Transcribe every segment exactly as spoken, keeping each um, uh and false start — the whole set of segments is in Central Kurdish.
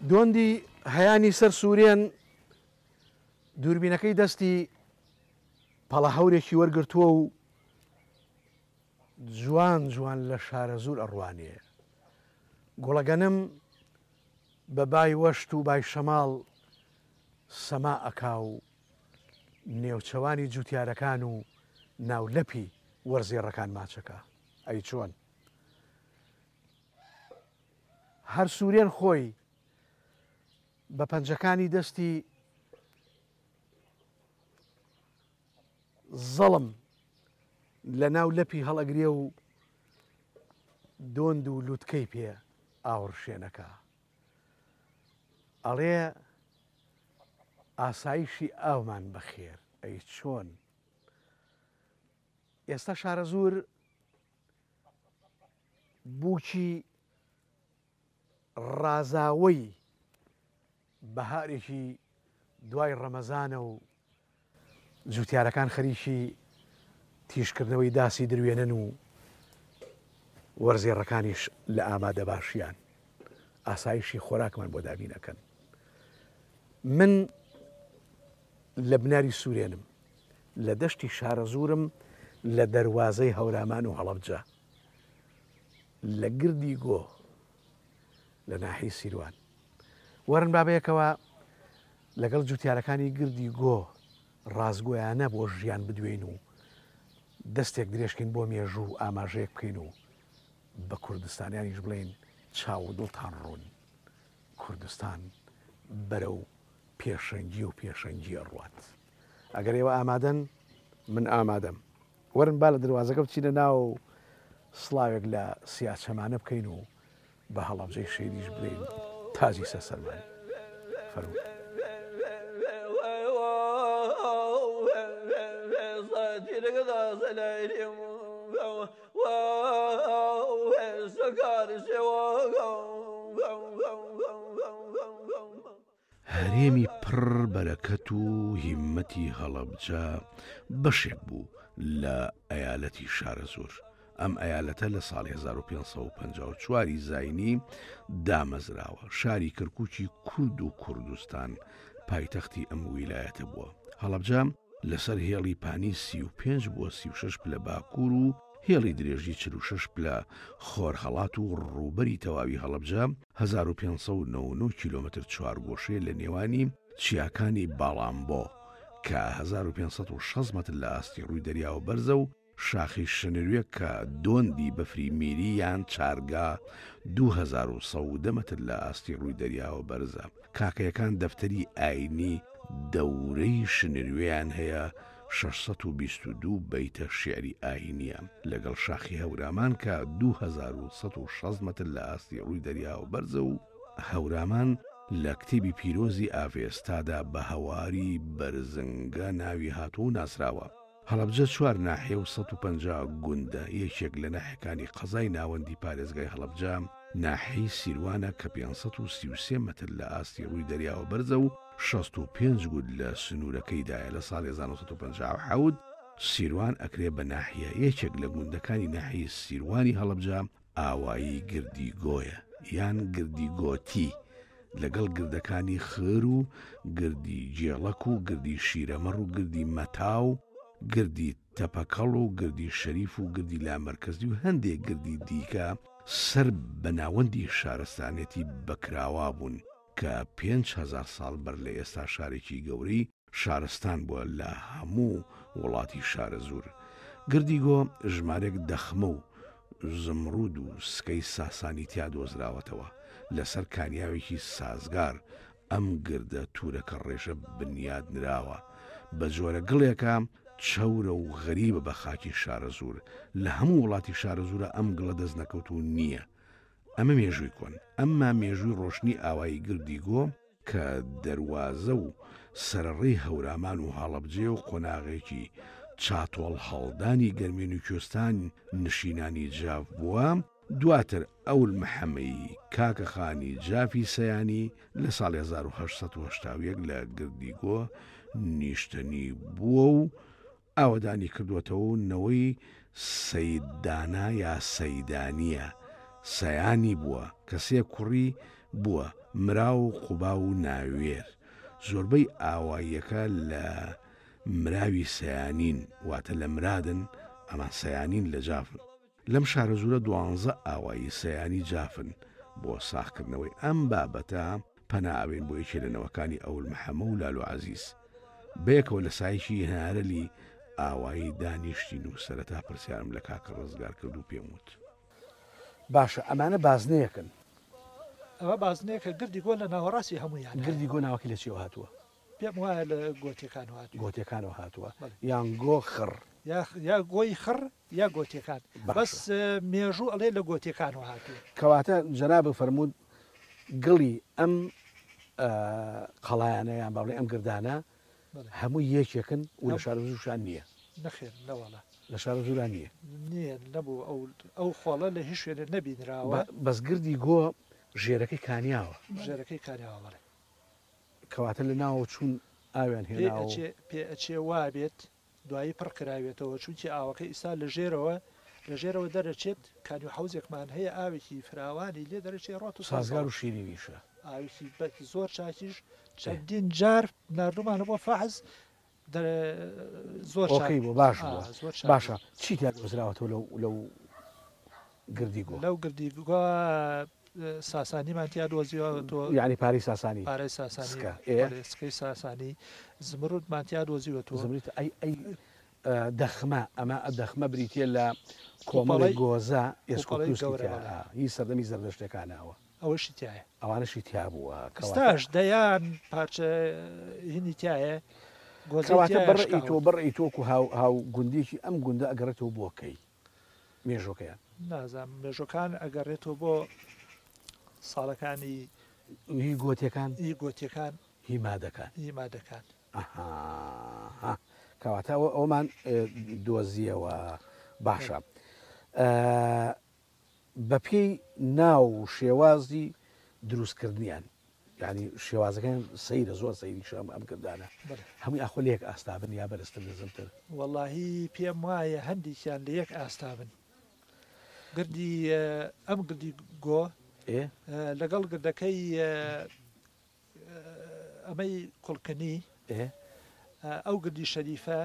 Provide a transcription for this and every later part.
دۆندی هەیانی سەر سوورێن دووربینەکەی دەستی پەڵە هەورێکی وەرگرتووە و جوان جوان لە شارە زوور ئەڕوانێ. گوڵەگەنم بە بای وەشت و بای شەماڵ سەما ئەکا و نێوچەوانی جوتیارەکان و ناولەپی وەرزێڕەکان ماچەکە. ئەی چۆن هەر سوورێن خۆی بە پەنجەکانی دەستی زەڵم لە ناو لەپی هەڵەگرێ و دۆند و لووتکەی پێ ئاوڕشێنەکە. ئەڵێ ئاسایشی ئاومان بەخێر. ئەی چۆن ئێستا شارە زوور بووکی ڕازاوەی بەهارێکی دوای ڕەمەزانە و جوتیارەکان خەریکی تیشکردنەوەی داسی دروێنن و وەرزێڕەکانیش لە ئامادە باشیان ئاسایشی خۆراکمان بۆ دابینەکەن. من لە بناری سوورێنم، لە دەشتی شارە زوورم، لە دەروازەی هەورامان و هەڵەبجە، لە گردی گۆ لە ناحی سیروان. وەرن بابەیەکەوە لەگەڵ جوتیارەکانی گردی گۆ ڕازگۆیانە بۆ ژیان بدوێن و دەستێک درێژکەین بۆ مێژوو ئاماژەیەک بکەین و بە کوردستانیانیش بڵێن چاو دڵتان ڕوون، کوردستان بەرە و پێشەنگی و پێشەنگی ئەڕوات. ئەگەر ئێوە ئامادەن من ئامادەم. وەرن با لە دروازەکە بچینە ناو سڵاوێک لە سیاچەمانە بکەین و بە هەڵەبجەی شێریش بڵێن تاجی سەسەرمان. فەرموو. هەرێمی پڕ بەرەکەت و هیممەتی هەڵەبجە بەشێک بوو لە ئەیالەتی شارە زۆر. ئەم ئەیالەتە لە ساڵی هەزار و پێنج سەد و پەنجا و چواری زاینی دامەزراوە. شاری کەرکووکی کورد و کوردستان پایتەختی ئەم ویلایەتە بووە. هەڵەبجە لەسەر هێڵی پانی سی و پێنج بۆ سی و شەش پلە باکوور و هێڵی درێژی چل و شەش پلە خۆرهەڵات و ڕووبەری تەواوی هەڵەبجە هەزار و پێنج سەد و نۆ و نۆ کیلۆمەتر چوارگۆشەیە لە نێوانی چیاکانی باڵامبۆ کە هەزار و پێنج سەد و شەش مەتر لە ئاستی ڕووی دەریاوە بەرزە و شاخی شنروێ کە دۆندی بەفری میری یان چارگا دوو هەزار و سەد و دە مەتر لە ئاستی ڕووی دەریاوە بەرزە. کاکەیەکان دەفتەری ئاینی دەورەی شنروێیان هەیە شەشسەد و بیست و دوو بەیتە شێعری ئاینیە لەگەڵ شاخی هەورامان کە دوو هەزار و سەد و شەش مەتر لە ئاستی ڕووی دەریاوە بەرزە و هەورامان لە کتێبی پیرۆزی ئاڤێستادا بە هەواری بەرزنگە ناوی هاتووە و ناسراوە. هەڵەبجە چوار ناحیە و سەد و پەنجا گوندە. یەکێک لە ناحیەکانی قەزای ناوەندی پارێزگای هەڵەبجە ناحیەی سیروانە کە پێنجسەد و سی و سێ مەتر لە ئاستی ڕووی دەریاوە بەرزە و شەست و پێنج گوند لە سنوورەکەیدایە. لە ساڵی هەزار و سەد و پەنجا و حەوت سیروان ئەکرێ بە ناحیە. یەکێک لە گوندەکانی ناحیەی سیروانی هەڵەبجە ئاوایی گردی گۆیە یان گردی گۆتی لەگەڵ گردەکانی خر و گردی جێڵەک و گردی شیرەمەڕ و گردی مەتاو، گردی تەپەکەڵ و گردی شەریف و گردی لامەرکەزی و هەندێک گردی دیکە سەر بە ناوەندی شارستانێتی بەکراوا بوون کە پێنج هەزار ساڵ بەر لە ئێستا شارێکی گەورەی شارستان بووە لە هەموو وڵاتی شارە زوور. گردی گۆ ژمارێک دەخمە و زمڕود و سکەی ساسانی تیا دۆزراوەتەوە. لەسەر کانیاوێکی سازگار ئەم گردە تورەکە ڕێژە بنیاد نراوە. بە جۆرە گڵێکە چەورە و غەریبە بە خاکی شارە زوور. لە هەموو وڵاتی شارە زوورە ئەم گڵە دەست نەکەوتو نییە. ئەمە مێژووی کۆن. ئەمما مێژووی ڕۆشنی ئاوایی گردی گۆ کە دەواازە و سەرڕێی هەورامان و هەڵەبجێ و قۆناغێکی چاتۆڵ هەڵدانی گەرمێن و کوێستان نشینانی جاف بووە. دواتر ئەول محەمەی کاکەخانی جافی سەیانی لە ساڵی هەزار و هەشت سەد و هەشتا و یەک لە گردی گۆ نیشتنی بووە و ئاوەدانی کردوەتەوە و نەوەی سەیددانا یا سەیدانیە سەیانی بووە کە سێ کوڕی بووە مرا و قوبا و ناوێر زۆربەی ئاواییەکە لە مراوی سەیانین واتە لە مرادن ئەمان سەیانین لە جافن لەم شارە زورە دوانزە ئاوایی سەیانی جافن بۆ ساختکردنەوەی ئەم بابەتە پەناوێن بۆ یەکێ لە نەوەکانی ئەول محەمە و لالو عەزیز بەیەکەوە لە سایشی هەنارەلی ئاوایی دانیشتین و سەرەتا پرسیارم لە کاکە ڕزگار کرد و پێم وت باشە ئەمانە بازنەیەکن ئەوە بازنەیەکە گردی گۆ لە ناوەڕاستی هەموویان گردی گۆ ناوەکی لە چێوە هاتووە پێم وایە لە گۆتیەکان هاتووە گۆتیەکانەوە هاتووە یان گۆ خڕ یا گۆی خڕ یا گۆتیەکان بەس مێژوو ئەڵێ لە گۆتیەکانەوە هاتووە کەواتە جەناب فەرموود گڵی ئەم قەڵایانە یان باڵێ ئەم گردانە هەموو یەکێکن و لە شارە زوورشان نییە نەخێر نەوەڵە لە شارە زووران نییە نییە نەبوو ئەو ئەو خۆڵە لە هیچ شوێنە نەبینراوە بەس گردی گۆ ژێرەکەی کانیاوە ژێرەکەی کانیاوە بڵێ کەواتە لە ناوە چوون ئاویان هێنا پێ ئەچێ وا بێت دوایی پڕ کراوێتەوە چونکی ئاوەکەی ئیسا لە ژێرەوە لە ژێرەوە دەرەچێت کانی و حوزێکمان هەیە ئاوێکی فراوانی لێ دەرەچێ ڕۆت و سازگار و شیرینیشە ئاوێکی بەکی زۆر چاکیش چەندین جار نردومانە بۆ فەحز زۆر بۆ باش باشە چیتیان دۆزراوەتەوە لەو گردی گۆ لەو گردی گۆ ساسانیمان تیا دۆزیوە یعنی پارەی ساسانی پارەی ساسانی سکەی ساسانی زمرودمان تیا دۆزیوەتەوە زمرد ئەی ئەی دەخمە ئەمە دەخمە بریتە لە کۆمەڵی گۆزە هی سەردەمی زەردەشتەکانەوە ئەوەشی تایە ئەوانەشی تیا بووە کەستاش دەیان پارچە هینی تایە گۆزەواتە بڕئی تۆ بڕئی تۆکو هاو گوندێکی ئەم گوندە ئەگەڕێتەوە بۆکەی مێژۆکەیان نازانم مێژۆکان ئەگەڕێتەوە بۆ ساڵەکانی هی گۆتیەکان هی گۆتیەکان هی مادەکان هی مادەکان کەواتە ئەومان دۆزیەوە باشە بە پێی ناو و شێوازی دروستکردنیان ینی شێوازەکان سەیرە زۆر سەیری شەم ئەم کردانە هەمووی ئاخۆ لە یەک ئاستابن یا بەرزتر لەزمتر وەڵاهی پێم وایە هەندێکیان لە یەک ئاستابن گردی ئەم گردی گۆ لەگەڵ گردەکەی ئەمەی کوڵکنی ئەو گردی شەریفە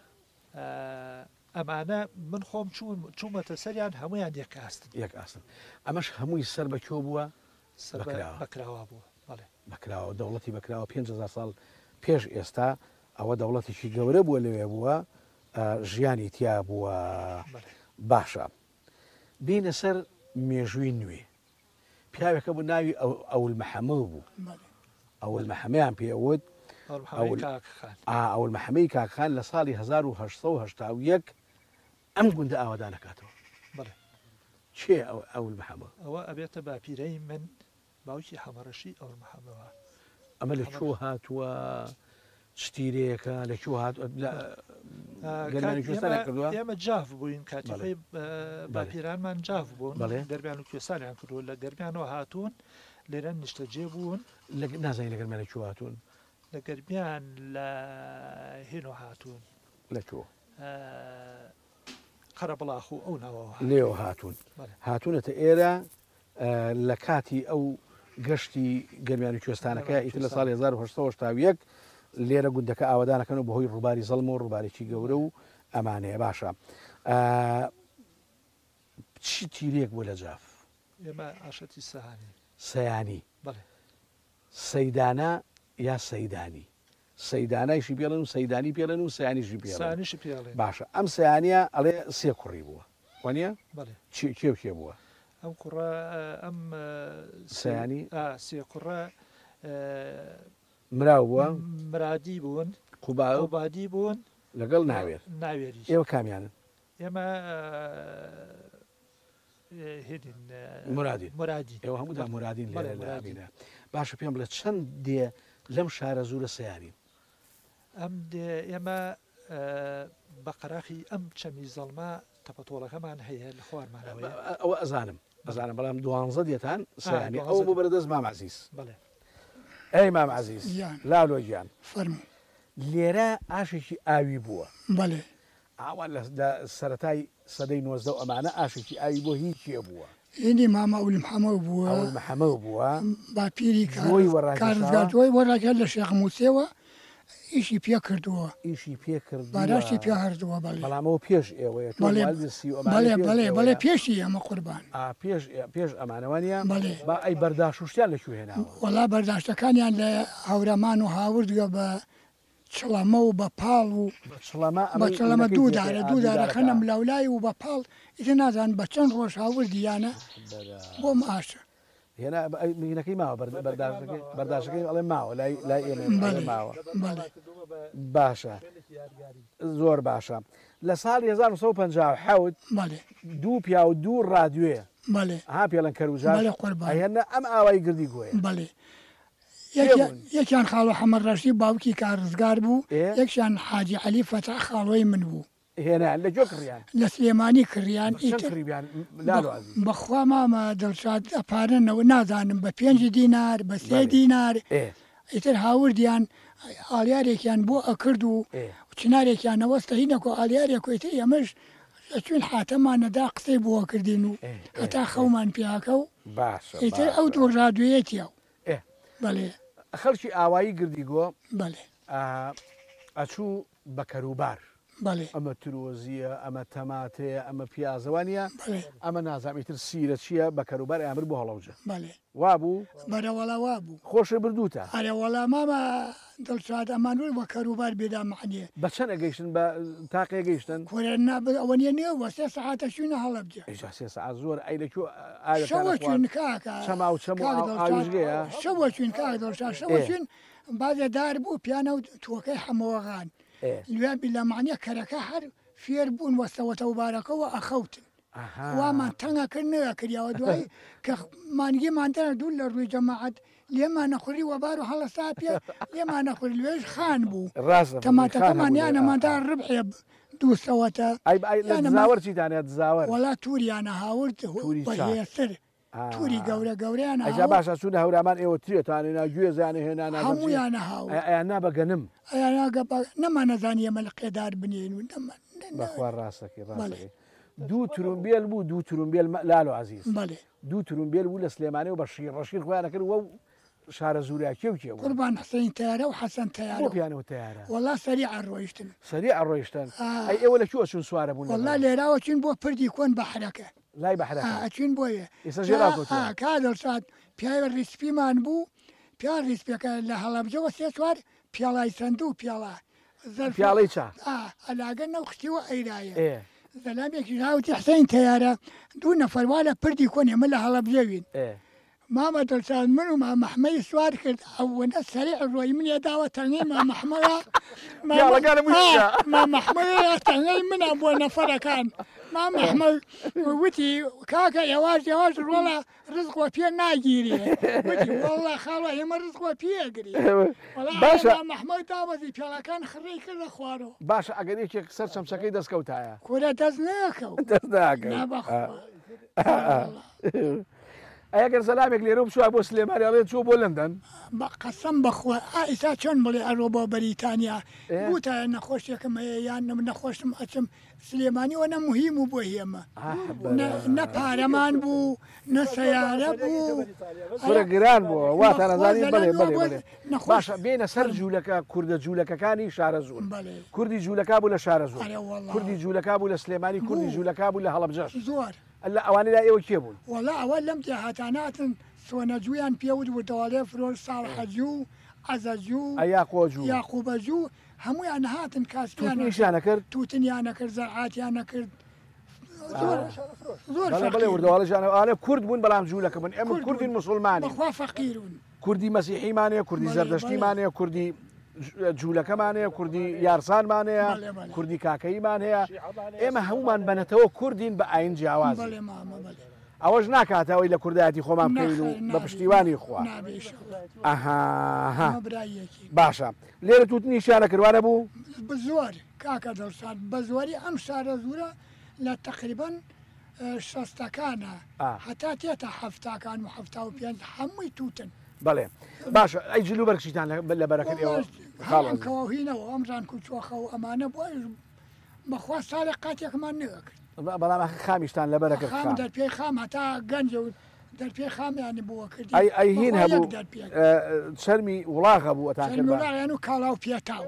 ئەمانە من خۆم چوومەتە سەریان هەمویان یەک ئاستن یەک ئاستن ئەمەش هەمووی سەر بە کێو بووە بەکراوە بووە بەکراوە دەوڵەتی بەکراوە پێنج هەزار ساڵ پێش ئێستا ئەوە دەوڵەتێکی گەورە بووە لەوێ بووە ژیانی تیا بووە باشە بینە سەر مێژووی نوێ پیاوێکە بوو ناوی ئەول محەمە بوو ئەول محەمەیان پێوت ئەول محەمەی کاکخان لە ساڵی هەزار و هەشت سەد و هەشتا و یەک ئەم گوندە ئاوادان نکاتەوە چێ ئەول محەمە ئەوە ئەبێتە باپیرەی من باوکی حەمەڕەشی ئەول محەمەوە ئەمە لە چۆ هاتووە شتیرەیەەکە لە چۆ هاتووە ئێمە جاف بووین کاتیخۆی باپیرانمان جاف بوون گەرمیان و کوێسانیان کردو لە گەرمیانەوە هاتوون لێرە نیشتەجێ بوون نازانی لە گەرمیانە چۆ هاتوون لە گەرمیان لە هێنۆ هاتوون لە چۆ قەرە بڵاخ و ئەو ناوەوە لێوە هاتوون هاتوونەتە ئێرە لە کاتی ئەو گەشتی گەرمیانی کوێستانەکە ئیتر لە ساڵی هەزار و هەشت سەد و هەشتا و یەک لێرە گوندەکە ئاوادانەکەن و بەهۆی ڕووباری زەڵم و ڕووبارێکی گەورە و ئەمانەیە باشە چی تیرێک بوو لە جاف ئێمە ئاشەتی سەهانی سەیانی سەیدانە یا سەیدانی سەیدانایشی پێڵێن و سەیدانی پێڵێن و سەیانیشی پێڵێن باشە ئەم سەیانە ئەڵێ سێ کوڕی بووە وانە کێ کێ بووە ئەم کوڕە ئەم سەیانی سێ کوڕە مراو بووە مرادی بوون قوبادی بوون لەگەڵ ناوێر ناوێری ئێوە کامیانن ئێمە مرادین مرادی ئێوە هەموودا مرادین لێرە باشە پێم بڵێ چەند دێ لەم شارە زوورە سەیاری ئەم ئێمە بە قەراخی ئەم چەمی زەڵما تەپەتۆڵەکەمان هەیە لە خوارمانەوە ئەوە ئەزانم ئەزانم بەڵام دوانزە دێتان سەیانی ئەوە بۆ بەردەست مام عەزیز بڵێ ئەی مام عەزیز لاڵۆ گیان فەرموو لێرە ئاشێکی ئاوی بووە بەڵێ ئاوان لە سەرەتای سەدەی نۆزدە و ئەمانە ئاشێکی ئاوی بۆ هیچ کێ بووە هندي ماما أول محمد بوا ئەو محەمە بووە باپیری جۆی وەڕاکێشاوە؟ کارزگار جۆی وەڕاکێ لە شێخ موسێەوە ئیشی پێ کردووە ئیشی پێ کرد باراشتی پێ هەردووە بەڵێ بەڵامەوە پێش ئێوەیە بەڵێ بەڵێ بەڵێ بەڵێ پێشی ئەمە قوربان پێش پێش ئەمانەوەنیە بەڵێ با ئەی بەرداشتیان لەکوێ هێناوە وەڵا بەرداشتەکانیان لە هاورەمان و هاوردگە بە چڵەمە و بە پاڵ و بە چڵەمە دوودارە دوودارە خەنم لەولای و بە پاڵ ئیتر نازان بە چەند ڕۆژ هاوردیانە بۆم ئاشە هێنا مینەکەی ماوە بەرداشەکەی ئەڵێ ماوە لای ئێمە ماوە باشە زۆر باشە لە ساڵی هەزار و سەد و پەنجا و حەوت دوو پیا و دوو ڕادیۆیە ها پێڵەن کەروجار هێنا ئەم ئاوای گردی گۆیە بەڵێ یەکیان خاڵۆ حەمەد ڕەشید باوکی کارزگار بوو یەکشان حاجی عەلی فەتاح خاڵۆی من بوو هێنان لە جۆ کڕیان لە سلێمانی کڕیان بەخوا مامە دڵشاد ئەپارنەوە نازانم بە پێنج دینار بە سێ دینار ئیتر هاوردیان ئالیارێکیان بۆ ئەکرد و چنارێکیان نەوەستە هینەکۆ ئالیارێک ئیتر ئەمەش چون حاتەمانەدا قسەی بۆ کردین و هەتا خەومان پیاکە و ئیتر ئەو دوو ڕادوێتیەوە بەڵێ خەڵکی ئاوایی گردی گۆ بەڵێ ئەچوو بە کەروبار ئەمە ترۆزیە ئەمە تەماتەیە ئەمە پیازەوانە ئەمە نازانیتر سیرە چییە بە کەروبار ئەمر بۆ هەڵەوجە وابوو بەرەوەڵا وابوو خۆشە بردووتە ئەرەوەڵا مامە دڵشاد ئەمانوە بە کەروبار بێدا معنیە بە چەند ئەگەیشتن بە تاقی گەیشتن ئەوە نیە نێوە سێ سەعاتە چوونە هەڵەبجە سێ سەعات زۆر ئەی لەکوێ شەوە چوون کاکە چەما و چەم ئاویژگەیە شەوە چوون کاک دڵشاد شەوە چوون بازێ دار بوو پیانە و تۆکەی هەمەوەغان لێبی لە معنیە کەرەکە هەر فێر بوون وەستەوەتە و بارەکەەوە ئەخەوتن وامان تەنگەکرد نەوە کردیەوە دوای کە مانگی مادەە دوو لە ڕووی جەماعەت لێمان نەخوری وەبار و هەڵستا پێ لێمان نەخوری لێش خان بوو تەماتەکەمان یانەمادا ڕبحێ دووسەوەتە وەڵا تووریانە هاورد بەهێسر تووری گەورە گەوریان ئەجا باشە چوونە هەورامان ئێوە ترێتانێنا گوێزانە هێنان هەمویانە هاو ئەیان نابەگەنم نەمان نەزانانی ئەمە لە قێدار بنێن و بەخوا ڕاستەکەی ڕاستەکەی دوو ترومبیل بوو دوو ترومبیل لالو عزیز دوو ترومبیل بوو لە سلێمانێ و بە شیر ڕەشیر خۆیانەکرد وە شارە زوریاکێ و کێ قوربان حسەین تیارە و حەسەن تیارە پیانەوە تیارە وەڵا سەریع ڕۆیشتن سەریع ڕۆیشتن ئەی ئێوە لەکوێ چون سوارە بوون وەڵا لێراوە چون بۆ پردی کۆن بەحرەکە لای بەحرەکە ئەچین بۆیە کا دڵشاد پیاوە ریسپیمان بوو پیا ریسپەکە لە هەڵەبجەوە سێ چوار پیاڵای سند و پیاڵە پیاڵی چا ئەلاگە نەوخشتیوە ئەیرایە زەلامێکی راوتی حسەین تیارە دوو نەفەروا لە پردی کۆن ئێمە لە هەڵەبجەوین مامە دڵشاد من و مامەحمەی سوار کرد ئەوەنە سەریع ڕۆی منێ داوە تەنگەی مامەحمەوە مامەحمەوە تەنگەی منە بۆ نەفەرەکان مامەحمە وتی کاکە ئێواش ئێواش ڕۆڵە ڕزقوە پێ ناگیری وەڵا خاڵە ئێمە ڕزقوە پێگری باشە مەحمەد داوەزی پێڵەکان خڕی کرد لە خوارەوە باشە ئەگەر یەکێک سەر چەمچەکەی دەستکەوتایە کورە دەست ناکەوت دەست ناکەوت ئەگەر سەلامێک لێرە بچوە بۆ سلێمانیاڵێ چوە بۆ لەندەن بە قەسەم بەخوا ئیسا چۆن بڵێ ئەڕۆ بۆ بەریتانیا بوتە نەخۆشیەکەم هەیە یان نەخۆشم ئەچم سلێمانیەوە نە مهم و بۆ هێمە نە پارەمان بوو نە سەیارە بوو زۆرە گران بووە واتە نەزانی بڵێ بڵێ باشە بێنە سەر جوولەکە کوردە جوولەکەەکانی شارە زۆر کوردی جوولەکە بوو لە شارە زۆر کوردی جوولەکە بوو لە سلێمانی کوردی جوولەکە بوو لە هەڵەبجەش زۆر لە ئەوانەی لا ئێوە کێ بوون وەڵا ئەوە لەم تێهاتاناتن سۆنەجویان پێوت وتەوەڵێ فرۆژ ساڵحەجوو عەزەجوو ئەیاقۆجوو یاقوبەجوو هەمویان هاتن کاسپیان نیشانە کرد تووتنیانە کرد زەرعاتیانە کرد زۆر بڵێ وردەواڵەژانە کورد بوون بەڵام جوولەکە بن ئێمە کوردی موسڵمانی بەخوا فەقیرون کوردی مەسیحیمانەیە کوردی زەردەشتیمانەیە کوردی جوولەکەمانەیە کوردی یارسانمانەیە کوردی کاکەیمان هەیە ئێمە هەمومان بنەتەوە کوردین بە ئاین جیاواز ئەوەش ناکاتەوەی لە کوردایەتی خۆمان بکەین و بە پشتیوانی خوا ئەها باشە لێرە توت نیشانە کردوانە بوو زۆر کاکە دڵشاد بە زۆری ئەم شارە زورە لە تقریبان شەستەکانە هەتا تێتە هەفتاکان و هەفتا و پێنج هەمووی تووتن بەڵێ باشە ئەی جلو بەرگشتان لە بەرەکەت ئێوە کەواهینەوە ئەمران کوچۆخە و ئەمانە بۆ بەخوا ساڵی قاتێکمان نەکرد بەڵام خامیشتان لەبەرەکە خام دەرپێ خام هەتا گەنج و دەرپێ خامیانی بووە کردی ئەی هین هەبوو چەرمی وڵاغە بوو ئەتان کرد وڵاغیان و کاڵاو پێتاو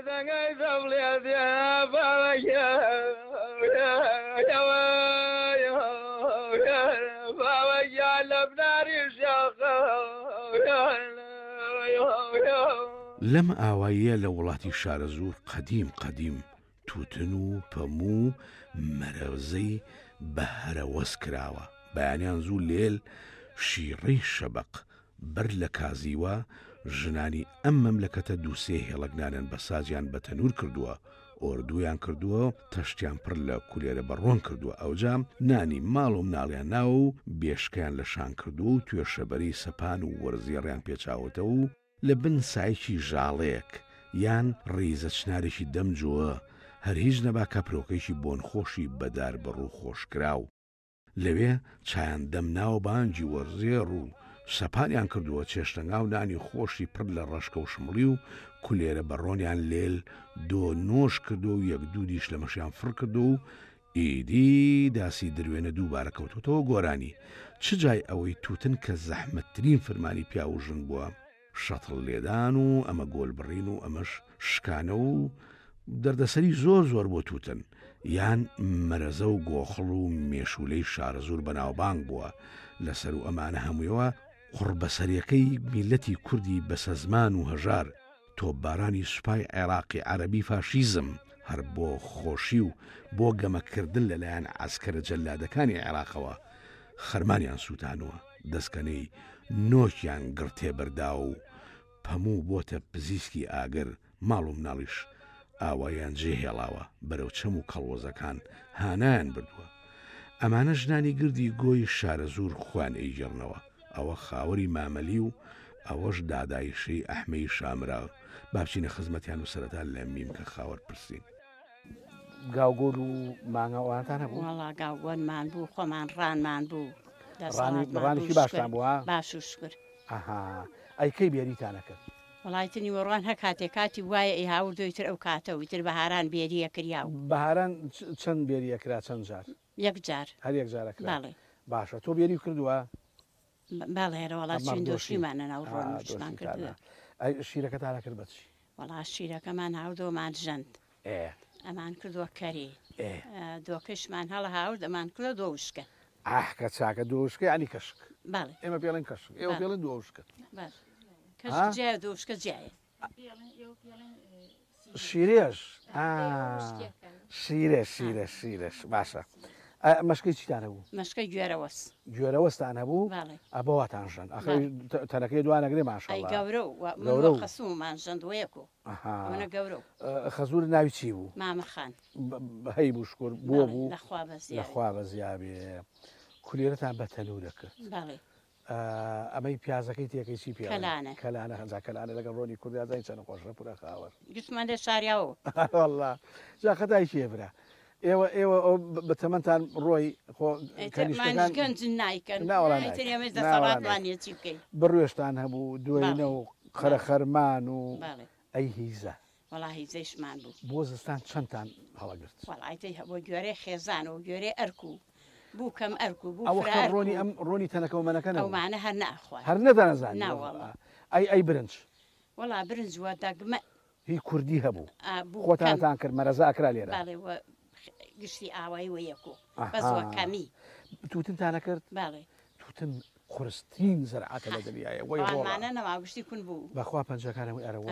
لەم ئاواییە لە وڵاتی شارەزوور قەدیم قەدیم تووتن و پەموو مەرەوزەی بە هەرەوەس کراوە بەیانیان زوو لێل شیڕەی شەبق بەر لە کازیوە ژنانی ئەم مەملەکەتە دووسێ هێڵەگنانن بە سازیان بە تەنور کردووە ئۆردویان کردووە تەشتیان پڕ لە کولێرە بەڕۆن کردووە ئەوجام نانی ماڵ و مناڵیان ناو و بێشکیان لە شان کردووە و توێشەبەری سەپان و وەرزیێڕیان پێچاوتەوە و لە بن سایکی ژاڵەیەک یان ڕیزە چنارێکی دەمجووە هەر هیچ نەبا کەپرۆکەیشی بۆن خۆشی بەدار بەڕوو خۆشکراو لەوێ چایان دەمناوە بانجی وەرزێڕ و سەپانیان کردووە چێشتەنگا و نانی خۆشی پڕ لە ڕەشکە و شمڵی و کولێرە بەڕۆنیان لێل دۆ نۆش کردو و یەک دوو دیش لە مەشیان فڕ کردو و ئیدی داسی دروێنە دووبارە کەوتوتەوە گۆرانی چ جای ئەوەی تووتن کە زەحمەتترین فرمانی پیا و ژن بووە شەتڵ لێدان و ئەمە گۆل بڕین و ئەمەش شکانە و دەردەسەری زۆر زۆر بۆ تووتن یان مەرەزە و گۆخڵ و مێشولەی شارەزوور بەناوبانگ بووە لەسەر و ئەمانە هەموویەوە قوربەسەریەکەی میلەتی کوردی بەسە زمان و هەژار تۆپبارانی سوپای عێراقی عەرەبی فاشیزم هەر بۆ خۆشی و بۆ گەمەکردن لەلایەن عەسکەرە جەلادەکانی عێراقەوە خەرمانیان سووتانووە دەستکەنەی نۆکیان گرتێ بەردا و پەموو بۆتە پزیسکی ئاگر ماڵ و مناڵیش ئاوایان جێهێڵاوە بەرەو چەم و کەڵوەزەکان هانایان بردووە ئەمانە ژنانی گردی گۆی شارەزوور خوان ئەیگەڕنەوە ئەوە خاوەری مامەلی و ئەوەش دادایشەی ئەحمەی شامرا با بچینە خزمەتیان و سەرەتا لە میم کە خاوەر پرسین گاوگۆل و مانگەوانتان هەبوو وەڵا گاوگۆنمان بوو خۆمان ڕانمان بوو ڕانێکی باشتان بووە باش و شکر ئەها ئەی کەی بێریتانە کرد وڵایتنی وەڕوان هە کاتێک کاتی وایە ئەی هاور دوێتر ئەو کاتەوە تر بەهاران بێریە کریا و بەهاران چەند بێریەکرا چەند جار یەک جار هەر یەک جارەکرا باڵێ باشە تۆ بێری کردووە باڵێرە وڵات چین دۆشیمانە ناو ڕۆنشتان کردووە شیرەکەتانە کرد بەچی وڵا شیرەکەمان هاودۆمان ژەند ئەمان کردووە کەری دۆکەشمان هەڵە هاورد ئەمان کردە دۆشکە ئاح کە چاکە دۆشکە ینی کەشک باڵێ ئێمە پێڵێن کەشک ئێوە پێڵێن دۆشکە کەش جیا دۆشکە جیایە شیرێش شیرە شیرە شیرش باشە مەشکەی چیتان هەبوو مەشکەی گوێرەوەس گوێرەوەستان هەبوو ئەبەواتان ژەن تەنەکەی دوانەگرێ ماشەڵڵا گەورە گەورە خەسوومان ژەندوەیەکۆ ئەوە گەورە خەزور ناوی چی بوو مامەخان هەی بوو شکر بۆ بوو لەخوا بە زیابێ کولێرەتان بە تەنور دەکرد ئەمەی پیازەکەی تێکەی چی پێ کەلانە هەنجا کەلانە لەگەڵ ڕۆنی کوردی زای چەند خۆشە پورە خاوەر گوتمان لێ شاریاوە وەڵڵا جا خەتای شێبرا ئێوە ئێوە بە تەمەتان ڕۆی گەنج نایکەن بڕێشتان هەبوو دوێنە و خەرە خەرمان و ئەی هیزە وڵا هیزەیشمان بوو بۆ زستان چەندتان هەڵەگرت وڵایتی بۆ گوێرەی خێزان و گوێرەی ئەرکو بوو کەم ئەرکو بوو ئەوە ڕۆنی ئەم ڕۆنی تەنەکەومەنەکەن ئەومانە هەر ناخوا هەر نەدانەزان ئەی ئەی برنج وڵا برنج وە دەگمە هی کوردی هەبوو خۆتانتان کرد مەرەزە ئەکرا لێرە گشتی ئاوایی وەیەکۆ بەزوە کەمی تووتنتانە کرد باڵێ تووتن خورستین زەرعاتە لە دەریایە وەیمانە نەماگشتی کون بوو بەخوا پەنجەکانەوەی ئەرەوە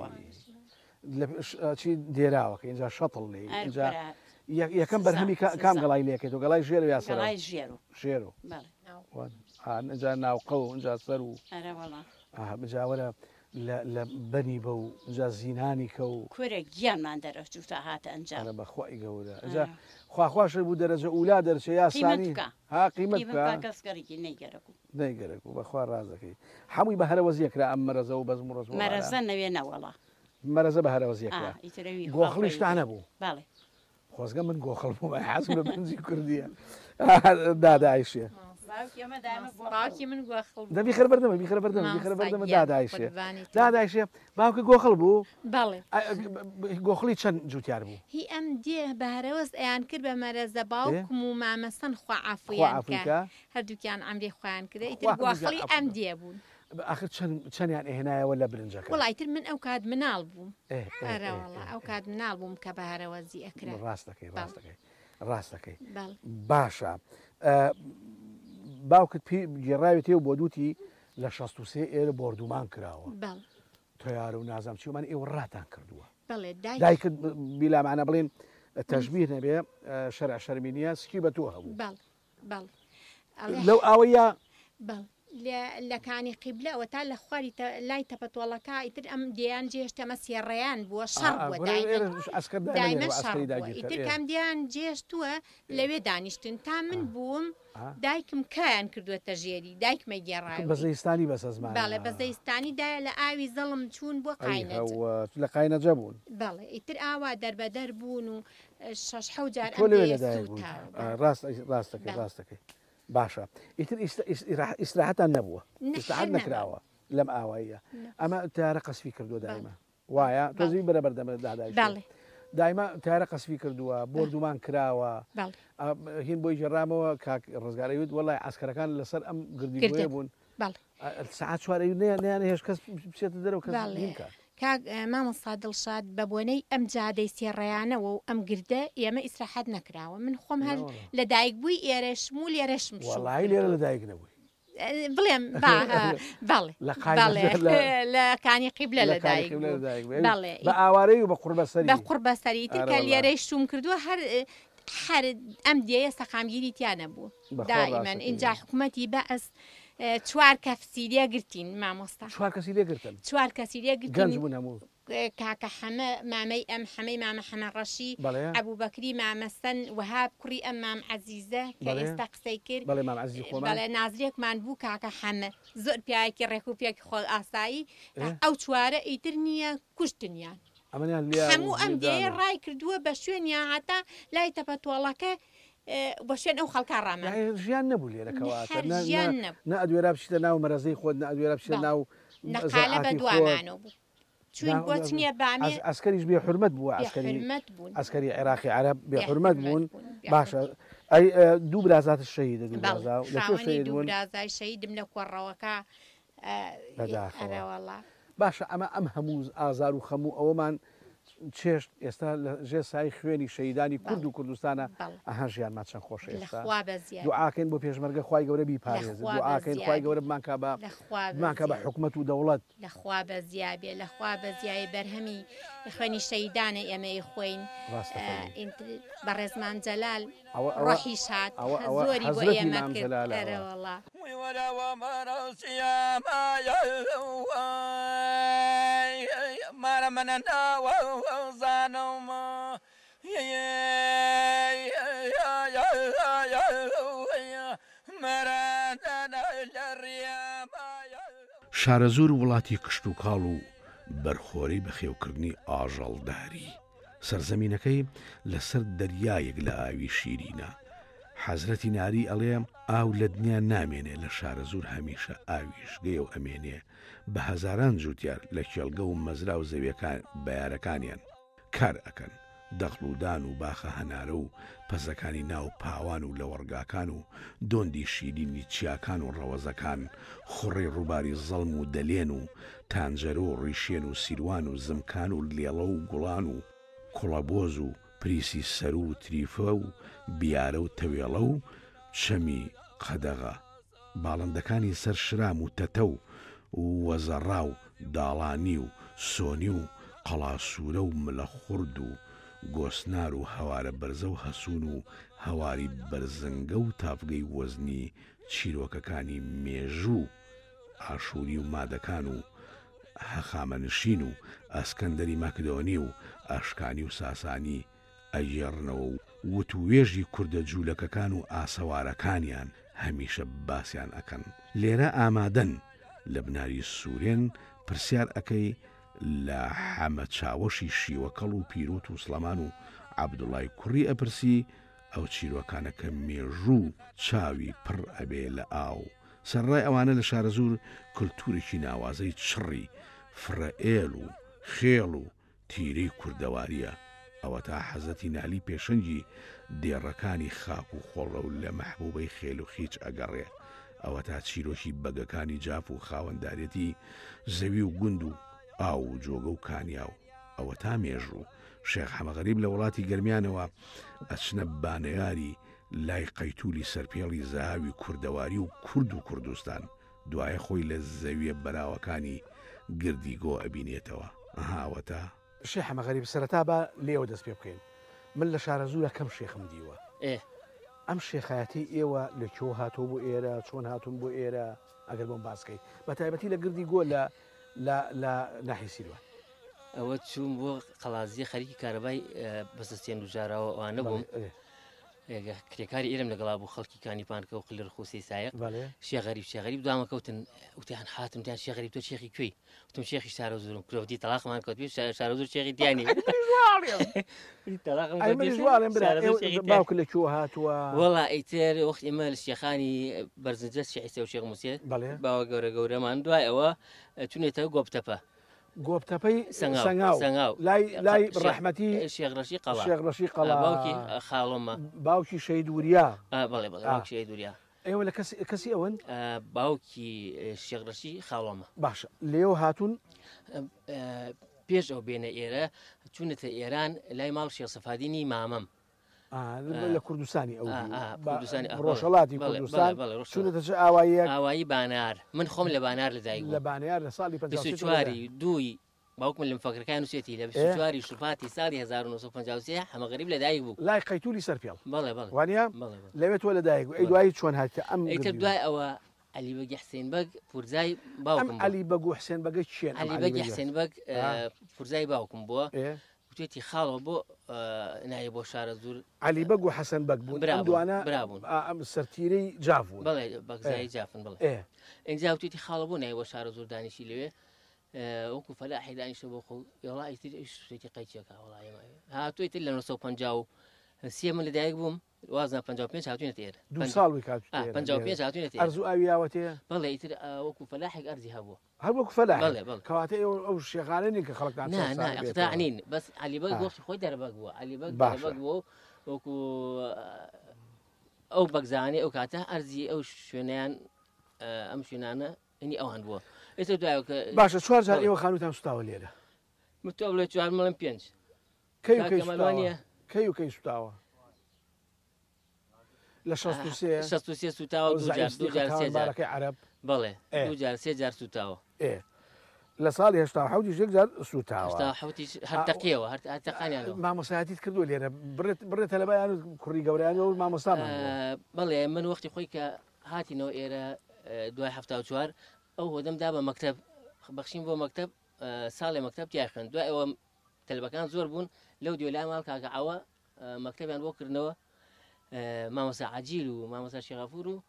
چی دێراوەکە اینجا شەتڵ لێ اینجا یەکەم بەرهەمی کام گەڵای لێکێت و گەڵای ژێر و یاسەر ژێر و اینجا ناوقە و اینجا سەر و بجاوەرە لە بەنی بە و اینجا زینانی کە و کورە گیانمان دەرەچوو تا هاتە ئەنجام بەخوای گەورە ئەجا خواخواشە بوو دەرەجە ئولا دەرچێ یاسانی ها قیمەت کەسکەرێکی نەیگەرەک نەیگەرەک و بەخوا ڕازەکەی هەمووی بە هەرەوەزیەکرا ئەم مەرەزە و بەزم و ڕۆژ مەرەزە نەوێ نەوەڵا مەرەزە بە هەرەوەزیەکرا گۆخڵیشتانە بوو باڵێ خۆزگە من گۆخڵ بوومە حەزم لە بنجی کوردیە دادایشێ باوکی من گۆخڵ دە بیخەر بەردەمە بیخەر بەردەمە بیخەر بەردەمە دادایشێ دادایشێ باوکە گۆخڵ بوو بەڵێ گۆخڵی چەند جوتیار بوو هی ئەم دێ بەهرەوەز ئەیان کرد بە مەرەزە باوکم و مامەسەن خوا عفویان هەردووکیان ئەمری خۆیان کرد ئیتر گۆخڵی ئەم دێ بوون آخر چەندیان ئێهێنایەوە لە برنجەکە وڵایتر من ئەو کات مناڵ بووم ئەرەوەڵە ئەو کات مناڵ بووم کە بەهرەوەزی ئەکرا ڕاست دەکەی ڕاست دەکەی ڕاست دەکەی باشە باوکت گێڕاوی تێ و بۆ دووتی لە شەست و سێ ئێرە بردومان کراوە تۆیارە و نازام چیومان ئێوە ڕاتان کردووە دایکت بیلامانە بڵێن تەشبیه نەبێ شەرع شەرمینیە سکی بە تۆ هەبوو لەو ئاوەیە لەکانی قیبلەوە تا لە خواری لای تەپەتۆڵەکە ئیتر ئەم دییان جێشتەمە سێڕێیان بووە شەڕ ئیتر کام دییان جێشتووە لەوێ دانیشتن تا من بووم دایکم کایان کردووەتە ژێری دایکمە گێڕای بەزەیستانی بەسەزمان باڵێ بەزەیستانیدا لە ئاوی زەڵم چوون بۆ قاینەت لە قاینەجە بوون بەڵێ ئیتر ئاوا دەربەدەر بوون و شەش حەوت جار ڕاست ڕاستەکەی ڕاستەکەی باشە ئیتر ئیسراحەتان نەبووە ئیسراحەت نەکراوە لەم ئاواییە ئەمە تارە قەسفی کردووە دایمە وایە تۆزی بەرە بەردەمە دادای دایما تارە قەسفی کردووە بردومان کراوە هین بۆی ژێڕامەوە کاک ڕزگارەوت وەڵای عسکەرەکان لەسەر ئەم گردیگوێ بوون سعات چوارەی نیان هێش کەس بچێتە دەرەوە کەس کات کاک مامۆستا دڵشاد بە بۆنەی ئەم جادەی سێڕێیانەوە و ئەم گردە ئێمە ئیسراحەت نەکراوە من خۆم هەر لە دایک بووی ئێرەشم و لێرەشم وڵای لێرە لە دایک نەبووی بڵێم لە کانی قیبلە لە دایک بە ئاوارەی و بە قوربەسەری بە قوربەسەری ترکە لێرەی شوم کردووە هەر هەر ئەم دیەیە سەقامگیری تیانە بوو دائیمەن اینجا حکوومەتی بەئەس چوار کەسی لێ گرتین مامۆستا چوار کەسی لێ گرتن چوار کەسی لێ گرتین هەموو کاکە حەمە مامەی ئەم حەمەی مامە حەمە ڕەشی ئەبوو بەکری مامەسەن وهاب کوڕی ئەم مام عەزیزە کە ئێستا قسەی کرد بەڵێ نازرێکمان بوو کاکە حەمە زۆر پیاوێکی ڕێک و پێکی خۆڵ ئاسایی ئەو چوارە ئیتر نییە کوشتنیان هەموو ئەم دێ ڕای کردووە بە شوێنیان هەتا لای تەپەتۆڵەکە بە شوێن ئەو خەڵکە ڕامە ژیان نەبوو لێرەکەواتە نە ئەدوێرا بچیتە ناو مەرەزەی خۆت نە ئەدوێرا بچێت ناو نەقالە بە دوامانەوە بوو چوین بۆ چنیە بامێ ئەسکەریش بێ حرمەت بووە ئەسکەری عێراقی عەرەب بێ حرمەت بوون باشە ئەی دوو برازات شەهید دوو برازای شەهیدم لە کۆڕەوەکە باشە ئەمە ئەم هەموو ئازار و خەموو ئەوەمان چێشت ئێستا لە ژێ سای خوێنی شەیدانی کورد و کوردستانە ئەها ژیانمان چەند خۆش ئێستا دوعاکەین بۆ پێشمەرگە خوای گەورە بیپارێزن دوعاکەین خوای گەورە بمانکە بە بمانکە بە حکوومەت و دەوڵەت لەخوا بە زیابێ لەخوا بە زیای بەرهەمی خوێنی شەیدانە ئێمەی خۆین بە ڕێزمان جەلال ڕۆحی شاد زۆری بۆ ئێمە کردەرەوەڵا مارە منە ناوە زانەومە شارەزۆر وڵاتی کشت و کاڵ و بەرخۆرەی بەخێوکردنی ئاژەڵداری سەرزەمینەکەی لەسەر دەریایەک لە ئاوی شیرینە حەزرەتی ناری ئەڵێ ئاو لە دنیا نامێنێ لە شارەزۆر هەمیشە ئاویش گەیە و ئەمێنێ بە هەزاران جوتیار لە کێڵگە و مەزرا و زەویەکان بەیارەکانیان کار ئەکەن دەخلودان و باخە هەنارە و پەزەکانی ناو پاوان و لە وەرگاکان و دۆندی شیرینی چیاکان و ڕەوەزەکان خوڕی ڕووباری زەڵم و دەلێن و تانجەرە و ڕیشێن و سیروان و زمکان و لێڵە و گوڵان و کوڵەبۆز و پریسی سەر و تریفە و بیارە و تەوێڵە و چەمی قەدەغە باڵندەکانی سەر شرام و تەتە و وەزەڕا و داڵانی و سۆنی و قەڵاسوورە و ملە خورد و گۆسنار و هەوارە بەرزە و هەسوون و هەواری بەرزنگە و تافگەی وەزنی چیرۆکەکانی مێژوو ئاشووری و مادەکان و هەخامەنشین و ئەسکەندەری مەکدۆنی و ئەشکانی و ساسانی ئەگێڕنەوە و وتوێژی کوردە جوولەکەکان و ئاسەوارەکانیان هەمیشە باسییان ئەکەن لێرە ئامادەن لە بناری سوورێن پرسیار ئەەکەی لە حەمە چاوەشی شیوەکەڵ و پیرۆت و سڵەمان و عەبدوڵای کوڕی ئەپرسی ئەو چیرۆکانە کە مێژوو چاوی پڕ ئەبێ لە ئاو سەرڕای ئەوانە لە شارەزور کللتورێکی ناوازەی چڕی فرەئێل و خێڵ و تیرەی کوردەواریە ئەوە تا حەزەتی نالی پێشەنگی دێڕەکانی خاک و خۆڵە و لە مەحبوبەی خێل و خیچ ئەگەڕێ ئەوە تا چیرۆکی بەگەکانی جاف و خاوەنددارەتی زەوی و گوند و ئاو و جۆگە و کانیاو ئەوە تا مێژوو شێخ حەمەغەریب لە وڵاتی گەرمیانەوە ئەچنە بانەیاری لای قەیتولی سەرپێڵی زاوی کوردەواری و کورد و کوردستان دوایە خۆی لە زەویە بەراوەکانی گردیگۆ ئەبینێتەوە ئەهاوە تا شێخ حەمەغەریب سەرەتا بە لێوە دەست پێ بکەین من لە شارەزوورە کەم شێخم دیوە ئەم شێخایەتی ئێوە لە کۆ هاتۆ بۆ ئێرە چۆن هاتوون بۆ ئێرە ئەگەر بۆم باسکەی بە تایبەتی لە گردی گۆ لە لە ناحی سیروان ئەوە چوون بۆ قەڵازیە خەریکی کارەبای بەسەستێن و ژاراوە ئەوانە بووم کرێکاری ئێرم لەگەڵا بوو خەڵکی کانیپانکە و قلر خۆسی سایق شێغەریب شێغەریب دوامەکەوتن وتیان هاتم دیان شێغەریب تۆ شێخی کوێی وتم شێخی شارەزورم کرۆڤدی تەلاقمان کەوت پێ شارەزور شێخی دیانی باوکە لە کۆ هاتووە وەڵا ئەیتر وەخت ئێمە لە شێخانی بەرزنجە شێحیسە و شێخ موسێ باوە گەورە گەورەمان دوای ئەوە چونێتەوە گۆبتەپە گۆبتەپەی سەنگاو لای ڕەحمەتی شێخڕەشی قەڵا شێخڕەشی قەڵا باوکی خاڵۆمە باوکی شەید وریا بەڵێ بەڵێ باوکی شەید وریا ئێوە لە کەسی ئەوەن باوکی شێخڕەشی خاڵۆمە باشە لێو هاتوون پێش ئەو بێنە ئێرە چوونەتە ئێران لای ماڵ شێخ سەفادینی مامەم لە کوردستانی ئەو کوردستانی ڕۆژهەڵاتی کوردستان چونەتە چ ئاوایی ئاوایی بانار من خۆم لە بانار لەدایک لە بانیار لە ساڵی چواری دووی باوکم لە فەکرەکان نووسێتی لە چواری شوپاتی ساڵی هەزار و نۆ سەد و پەنجا و سێ حەمەغەریب لەدایک بوو لای قەیتولی سەرپێڵ بەڵێ بەڵێ وانە لەوێت تۆ لەدایک ئەی دوایی چۆن هاتە ئەم ئیتر دوای ئەوە علی بەگی حسێن بەگ پورزای باوکم علی بەگ و حسێن بەگە چیان علی بەگی حسێن بەگ پورزای باوکم بووە توێتی خاڵەوە بۆ نایە بۆ شارەزور علی بەگ و حەسەن بەگ بوون دوانە برابوون ئەم سەرتیرەی جاف بوون بەڵێ بەگزایی جافن بڵێ ئەنجا توێتی خاڵە بۆ نایە بۆ شارەزور دانیشی لەوێ وەکو فەلاحی دانیشتە بۆ خۆ وڵای تر شتێکی قەیچێکە وڵای هاتووی تر لە نۆ سەد و پەنجا و سێ من لەدایک بووم وازە پەنجا و پێنج هاتوونەتە ئێرە دوو ساڵی کات پەنجا و پێنج هاتوونەتە ئەرزوو ئاوی ئاوەتەیە بەڵێ ئیتر وەکو فەلاحێک ئەرزی هەبووە هەر وەکو فەلاح بەڵێ بەڵێ کەواتە ئەو شێخانەی کە خەڵکان نا نا ئەقتاع نین بەس علی بەگ وەختی خۆی دەربەگ بووە علی بەگ دەربەگ بووە وەکو ئەو بەگزانەی ئەو کاتە ئەرزی ئەو شوێنیان ئەم شوێنانە ئەنی ئەوان بووە ئێستا دوایکە باشە چوار جار ئێوە خانووتان سوتاوە لێرە متۆ بڵێ چوار مەڵم پێنج کەی و کەی سوتاوە کەی و کەی سوتاوە لە شەست و سێ شەست و سێ سوتاوە دوو جار دوو جار سێ جار عەرەب بەڵێ دوو جار سێ جار سوتاوە لە ساڵی هەشتا و حەوتیش یەک جار سوتاوە هەشتا و حەوتیش هەر تەقیەوە هەر تەقانیانەوە مامۆستایەتیت کردووە لێرە بڕێت تەلەبایان و کوڕی گەورەیانەوە مامۆستامان بەڵێ من وەختی خۆی کە هاتینەوە ئێرە دوای هەفتا و چوار ئەو هۆدەمدا بە مەکتەب بەخشین بۆ مەکتەب ساڵی مەکتەب تیا خوێند دوای ئەوە تەلبەکان زۆر بوون لەو دیۆ لای ماڵ کاکە ئەوە مەکتەبیان بۆ کردنەوە مامۆستا عەجیل و مامۆستا شێخەفور و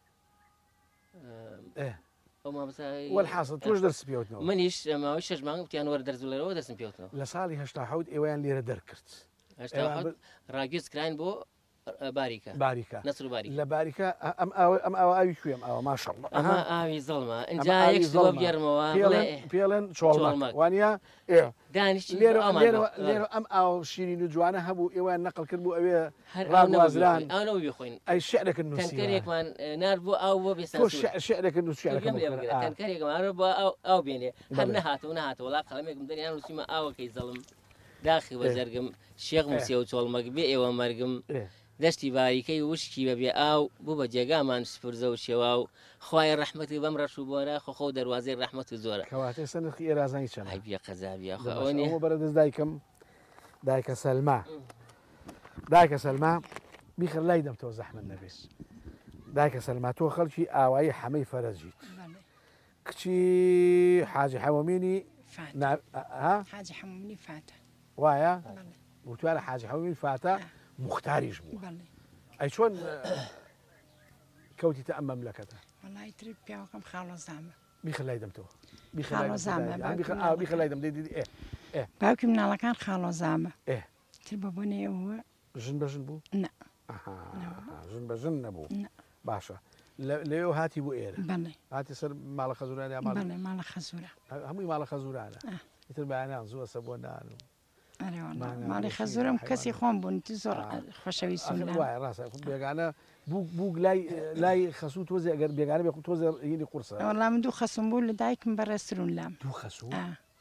ئەو مامۆستا وەلحاصل تۆش دەرس پێوتنەوە منیش ماوەی شەش مانگ وتیان وەرە دەرس لەرەوە دەرسم پێوتنەوە لە ساڵی هەشتا حەوت ئێوەیان لێرە دەرکرد هەشتا حەوت ڕاگوێز کراین بۆ باریکە باریکە نەسر و باریکە لە باریکە ئەم ئەم ئەوە ئاوی کوێم ئەوە ماشەڵڵا ئەمە ئاوی زەڵمە ئەنجا یەک زۆر بگەرمەوە پێڵێن چۆڵمەک وانە دانیش لێرە لێرە ئەم ئاو شیرین و جوانە هەبوو ئێوەیان نەقل کرد بوو ئەوێ ڕاوازران ئەوەوە بخۆین ئەی شعرێکن نووسی تەنکەرێکمان نار بۆ ئاو بۆ بێستا شعرێکن نووس تەنکەرێکمان بۆ ئاو بێنێ هەر نەهاتەوە نەهاتەوە وڵا قەڵەمێکم دەریان نووسیمە ئاوەکەی زەڵم داخی وەزەرگم شێخ موسێ و چۆڵمەک بێ ئێوە مەرگم دەشتی باریکەی وشکی بەبێ ئاو بوو بە جێگامان سپرزە و شێوا و خوای ڕەحمەتی بەم ڕەش و بۆرە خۆ و دەواازەی ڕەحمەت و زۆرە کەواتە سەرخی ئێرازانی چەند بە قەزابیە ئەوە بەرەدەست دایکم دایکە سەلما دایکە سەلما بیخر لای دەم تۆ زەحمەت نەبێت دایکە سەلما تۆ خەڵکی ئاوایی حەمەی فەرەجیت کچی حاجی حەوەمینی حاجی حەوەمینی فاتە وایە وتوارە حاجی حەوەمینی فاتە مختاریش بوو ئەی چۆن کەوتیتە ئەم مەملەکەتە وەڵای تر پیاوەکەم خاڵۆ زامە بیخە لای دەم تۆ بیخە لای دەم دەیدی باوکی مناڵەکان خاڵۆ زامە تر بە بۆنێەوە ژن بەژن بوو نە ژن بە ژن نەبوو باشە لێو هاتی بۆ ئێرە هاتی سەر ماڵە خەزورانی ماڵە خەزورە هەمووی ماڵە خەزورانە ئیتر بەیانیان زووە سە بۆ نان ماڵی خەزورم کەسی خۆم بوون زۆر خۆشەویستم وایە ڕاستە بێگانە بوو لای خەسوو تۆزی ئەگەر بێگانە بێ تۆزە هینی قورسە وەڵام من دوو خەسوم بوو لە دایکم بەڕێسترون لام دوو خەسوو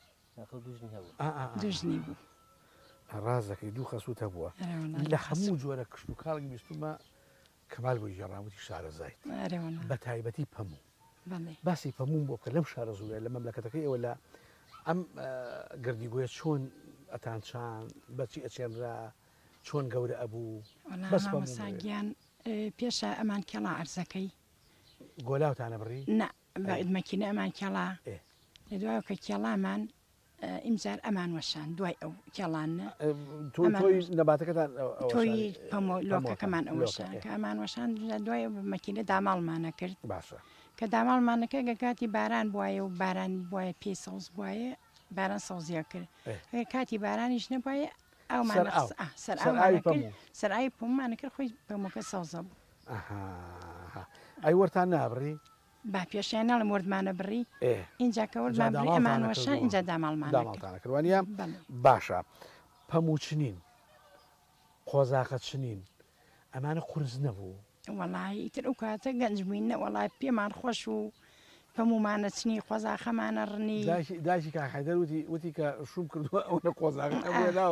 دوژنی بوو ڕاز دەکەی دوو خەسووتە بووە لە هەموو جۆرە کشت و کاڵی بیستمە کەمال بۆی ژێڕاوەتی شارەزایت بە تایبەتی پەموو باسی پەموو بۆ بکە لەم شارە زوورە لە مەملەکەتەکەی ئێوە لە ئەم گردیگوۆیە چۆن ئەتانچان بەچی ئەچێنرا چۆن گەورە ئەبوو بەس ساگیان پێشە ئەمان کێڵا ئەرزەکەی گۆلاوتانە بڕی نە بەمەکینە ئەمان کێڵا لە دوایە کە کێڵامان ئیمجار ئەمان وەشان دوای ئەو کێڵانە تۆی نەباتەکەتان تۆی لۆکەکەمان ئەوەشان کە ئەمان وەشان دوای مەکینە داماڵمانە کرد باشە کە داماڵمانەکە گەکاتی باران بواە و باران وایە پێ سەوز بواە باران سەوزیە کرد کاتی بارانیش نەبواە ئەومان سەرایی پۆمانە کرد خۆی پەمەکە سەوزە بوو ئەی وەرتان نابڕی با پێشیانە لە مردمانە بڕی اینجا کە وەرمان بڕی ئەمانوەشان اینجا داماڵمانە کردوانە باشە پەموو چنین قۆزاقە چنین ئەمانە قورس نەبوو وەڵای ئیتر ئەو کاتە گەنجبووینە وەڵای پێمان خۆش و پەمومانە چنی قۆزاخەمانە ڕنی داشی کا حەیدەر وتی وتی کە شوم کردووە ئەو نە قۆزاقە ناو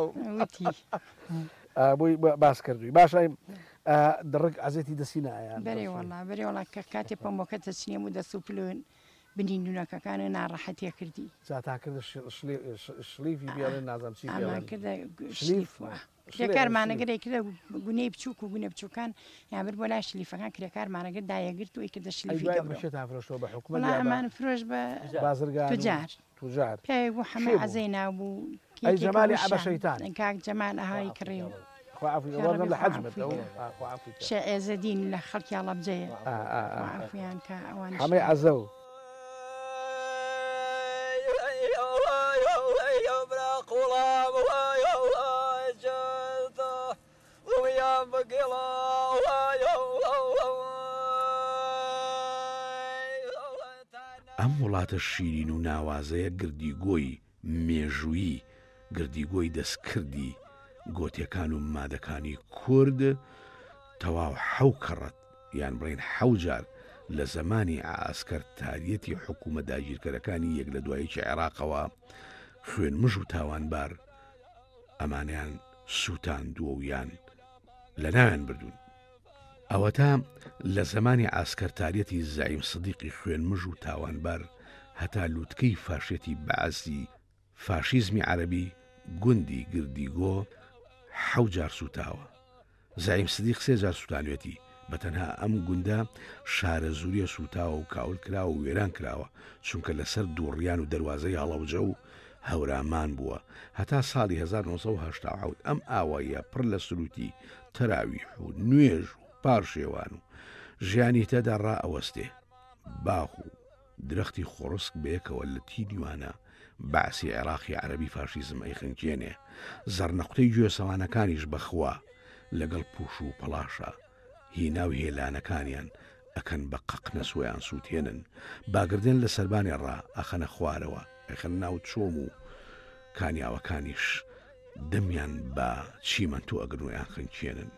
بۆی باس کردووی باشە دڕک ئازێتی دەسی نایە بەرێ وەڵا بەرێ وڵا کە کاتێ پەمۆکە دەچنیە و دەسوپلون بنینونەکەکانە ناڕەحەتیە کردی جاتا کرد شلیفی بێڵێن نازانم چی کردە کرێکارمانەگەرێک کرە گونەی بچووک و گونە بچووکان یابر بۆ لای شلیفەکان کرێکارمانەگەر دایەگرت و کردە شلیفیشێتان بە حکومت ئەمان فرۆش بە بازرگان توجار توجار پێی بوو هەمە عەزەی نابوو ئەی جەمالی عەبەشەیتان کاک جەمال ئەهای کڕی و لە حەجمت شەعێزەدین لە خەڵکی ئەڵەبجەیە عەفویان کە ئەوان هەمەی عەزە و ئەم وڵاتە شیرین و ناوازەیە گردیگۆی مێژووی گردیگۆی دەستکردی گۆتیەکان و مادەکانی کورد تەواو حەو کەڕەت یان بڕین حەوجار لە زمانی ئاسکەرتاریەتی حکوومە داگیرکەرەکانی یەک لە دوایەکی عێراقەوە خوێن مژ و تاوانبار ئەمانیان سووتاندووە و یان لە ناویان بردوون ئەوە تا لە زمانی ئاسکەرتاریەتی زەعیم سدیقی خوێن مژ و تاوانبار هەتا لووتکەی فاشێتی بەعزی فاشیزمی عەرەبی گوندی گردیگۆ حەوجار سوتاوە زەعیم سدیق سێ جار سوتانوێتی بەتەنها ئەم گوندە شارە زوریە سوتاوە و کاول کراوە و وێران کراوە چونکە لەسەر دووڕیان و دەواازەی هەڵەوجە و هەورامان بووە هەتا ساڵی هەزار و نۆسەد و هەشتا و حەوت ئەم ئاواییە پڕ لە سروتی تەراویح و نوێژ و پارشێوان و ژیانی تێدا ڕائەوەستێ باخ و درەختی خۆڕسک بەیەکەوە لە تیدیوانە باسی عێراقی عەرەبی فاشیزم ئەیخنکێنێ زەرنەقوتەی گوێسەوانەکانیش بەخوا لەگەڵ پوش و پەڵاشە هینا و هێلانەکانیان ئەکەن بە قەق نەسوۆیان سووتێنن باگردێن لە سەربانی ڕا ئەخەنە خوارەوە ئەخەن ناو چۆم و کانیاوەکانیش دەمیان بە چیمەنتۆ ئەگرنویان خنکێنن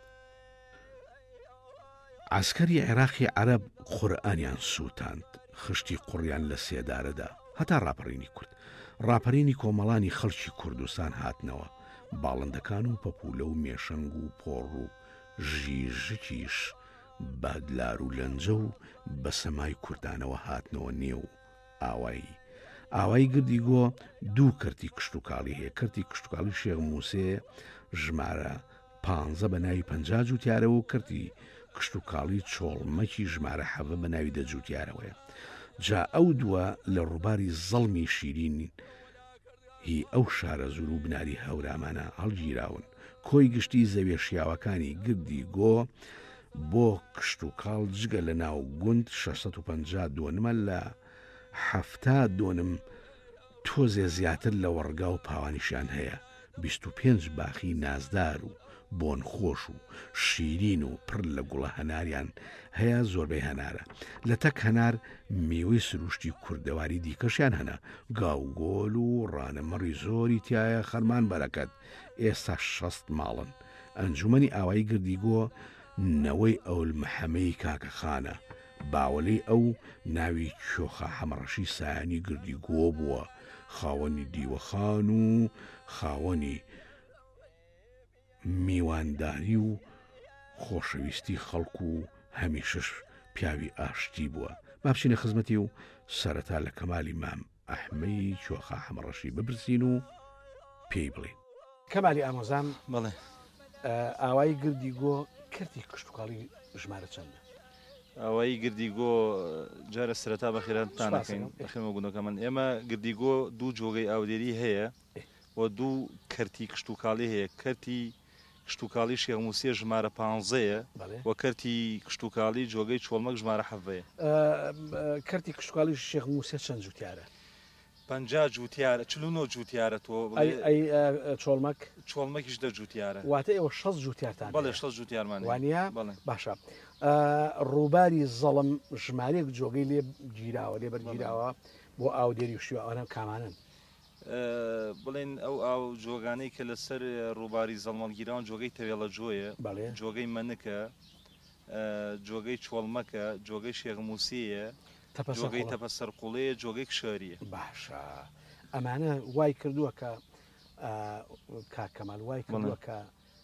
عسکەری عێراقی عەرەب قورئانیان سووتاند خشتی قوڕیان لە سێدارەدا هەتا ڕاپەڕینی کورد ڕاپەرینی کۆمەڵانی خەڵکی کوردستان هاتنەوە باڵندەکان و پەپولە و مێشەنگ و پۆڕ و ژیژکیش بادلار و لەنجە و بە سەمای کوردانەوە هاتنەوە نێو ئاوایی ئاوای گردیگۆ دوو کردی کشت و کاڵی هەیە کردی کشت و کاڵی شێخ موسێ ژمارە پانزە بە ناوی پەنجا جوتیارەوە و کردی کشت و کاڵی چۆڵمەکی ژمارە حەڤە بە ناوی دەجوتیارەوەیە جا ئەو دووە لە ڕووباری زەڵمی شیرین هی ئەو شارە زور و بناری هەورامانە هەڵگیراون کۆی گشتی زەوێ شیاوەکانی گردی گۆ بۆ کشت و کاڵ جگە لە ناو گوند شەشسەد و پەنجا دۆنمە لە هەفتا دۆنم تۆزێ زیاتر لە وەڕگا و پاوانیشان هەیە بیست و پێنج باخی نازدار و بۆن خۆش و شیرین و پڕ لە گوڵە هەناریان هەیە زۆربەی هەنارە لە تەک هەنار میوەی سروشتی کوردەواری دیکەشیان هەنا گاوگۆل و ڕانەمەڕی زۆری تایە خەرمان بەرەکەت ئێستا شەست ماڵن ئەنجومەنی ئاوایی گردیگۆ نەوەی ئەول محەمەی کاکەخانە باوەلەی ئەو ناوی کۆخە حەمەڕەشی سایانی گردیگۆ بووە خاوەنی دیوەخان و خاوەنی میوانداری و خۆشەویستی خەڵکو و هەمیشش پیاوی ئاشتی بووە با بچینە خزمەتی و سەرەتا لە کەمالی مام ئەحمەی کۆخە حەمەڕەشی ببرسین و پێی بڵێن کەمالی ئامۆزام بڵێ ئاوایی گردیگۆ کردی کشتتوکاڵی ژمارە چەندە ئەوەی گردیگۆ جارە سەرەتا بەخێرانتانەکەین بەخێمە گونەکەمان ئێمە گردیگۆ دوو جۆگەی ئاودێری هەیە و دوو کەرتی کشتتوکاڵی هەیە کەرتی کشتتوکاڵی شێغموسیە ژمارە پانزەیە و کەرتی کشتتوکاڵی جۆگەی چۆڵمەک ژمارە حەڤەیە کەرتی کشتتوکاڵی شێغموسیە چەند جوتیارە پەنجا جوتیارە چلونۆ جوتیارە تۆ چۆڵمەک چۆڵمەکیش دە جوتیارە واتە ئێوە شەست جوتیارتان بەڵێ شەست جوتیارمان وانە باشە ڕووباری زەڵم ژمارەیەک جۆگەی لێ گیراوە لێ بەرگیراوە بۆ ئاودێری و شیوانە کامانن بڵێن ئەو ئاو جۆگانەی کە لەسەر ڕووباری زەڵمەڵگیراون جۆگەی تەوێڵە جۆیە جۆگەی مەنکە جۆگەی چۆڵمەکە جۆگەی شێغموسیە جۆگەی تەپەسەرقوڵەیە جۆگەی کشاریە باشە ئەمانە وای کردووە کە کاکەمال وای کردووە کە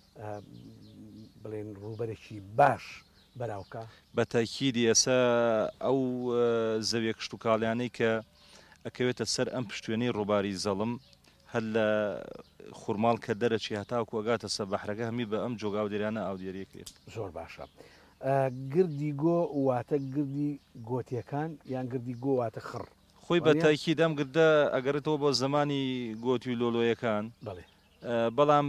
بڵێن ڕووبەرێکی باش بەراوکە بە تاکیدی ئێستا ئەو زەویە کشتتوکاڵیانەی کە ئەکەوێتە سەر ئەم پشتوێنەی ڕووباری زەڵم هەر لە خوورماڵ کە دەرەچی هەتاوکو ئەگاتە سە بەحرەکە هەمی بە ئەم جۆگا ئاودێریانە ئاودێریەکرێت زۆر باشە گردی گۆ واتە گردی گۆتیەکان یان گردی گۆ واتە خڕ خۆی بە تاکی دەم گردە ئەگەرێتەوە بۆ زمانی گۆتی و لۆلۆیەکان بەڵام